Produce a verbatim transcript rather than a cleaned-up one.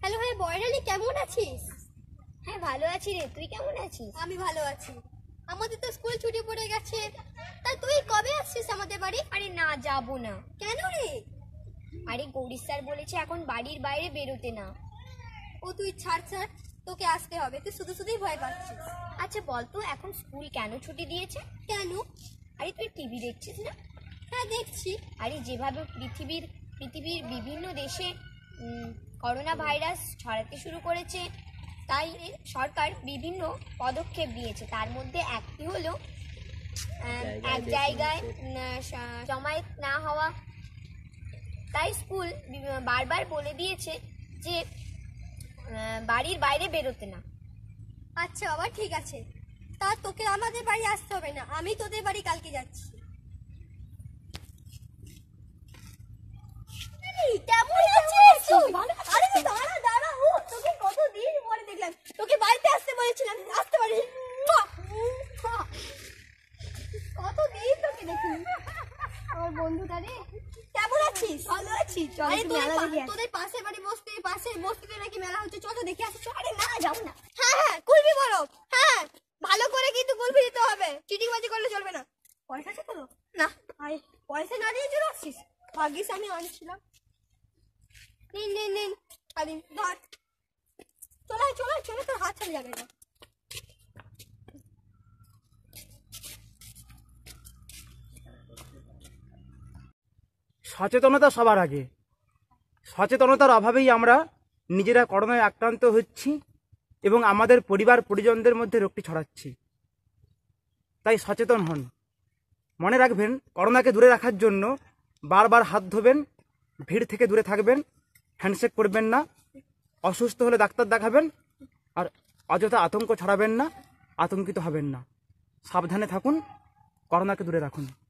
Hello হ্যাঁ বয়রালি, কেমন আছিস? হ্যাঁ ভালো আছি রে, তুই কেমন আছিস? আমি ভালো আছি। আমাদের তো স্কুল ছুটি পড়ে গেছে, তা তুই কবে আসছিস আমাদের বাড়ি? আরে না, যাবো না। কেন রে? আরে গৌরী স্যার বলেছে এখন বাড়ির বাইরে বেরোতে না। ও তুই ছাড় ছাড়, তোকে আসতে হবে, তুই শুধু শুধুই ভয় পাচ্ছিস। আচ্ছা বলতো এখন স্কুল কেন ছুটি দিয়েছে? কেন? আরে তুই টিভি দেখছিস না? হ্যাঁ দেখছি। আরে যেভাবে পৃথিবীর পৃথিবীর বিভিন্ন দেশে উম, করোনা ভাইরাস ছড়াতে শুরু করেছে, তাই সরকার বিভিন্ন পদক্ষেপ নিয়েছে। তার মধ্যে একটি হলো আহ, এক জায়গায় উম, স- জমায়েত না হওয়া। তাই স্কুল বি- বারবার বলে দিয়েছে যে আহ, বাড়ির বাইরে বেরোতে না। আচ্ছা বাবা ঠিক আছে, তা তোকে আমাদের বাড়ি আসতে হবে না, আমি তোদের বাড়ি কালকে যাচ্ছি। কেমন আছিস? আরে দাঁড়া দাঁড়া, ও তোকে কতদিন পরে দেখলাম, তোকে বাড়িতে আসতে বলেছিলাম, আসতে পারিস। কতদিন তোকে দেখিনি। আমার বন্ধুটা রে, কেমন আছিস? ভালো আছি। আরে তোদের তোদের পাশের বাড়ি বসতে, পাশের বস্তিতে নাকি মেলা হচ্ছে, চল তো দেখে আসি। আরে না যাবো না। হ্যাঁ হ্যাঁ কুলবি বলো, হ্যাঁ ভালো করে কিন্তু কুলবি দিতে হবে, চিটিংবাজি করলে চলবে না। পয়সা আছে তো? না। আয় পয়সা না দিয়ে চলে আসছিস, ভাগ্যিস আমি আনছিলাম। নিন নিন নিন, আরে ধর, চলে আয়, চলে আয়, চলে, তোর হাত ছাড়া যাবে না। সচেতনতা সবার আগে। সচেতনতার অভাবেই আমরা নিজেরা করোনায় আক্রান্ত হচ্ছি এবং আমাদের পরিবার পরিজনদের মধ্যে রোগটি ছড়াচ্ছি। তাই সচেতন হন। মনে রাখবেন, করোনাকে দূরে রাখার জন্য বারবার হাত ধোবেন, ভিড় থেকে দূরে থাকবেন, হ্যান্ডশেক করবেন না, অসুস্থ হলে ডাক্তার দেখাবেন, আর অযথা আতঙ্ক ছড়াবেন না, আতঙ্কিত হবেন না। সাবধানে থাকুন, করোনাকে দূরে রাখুন।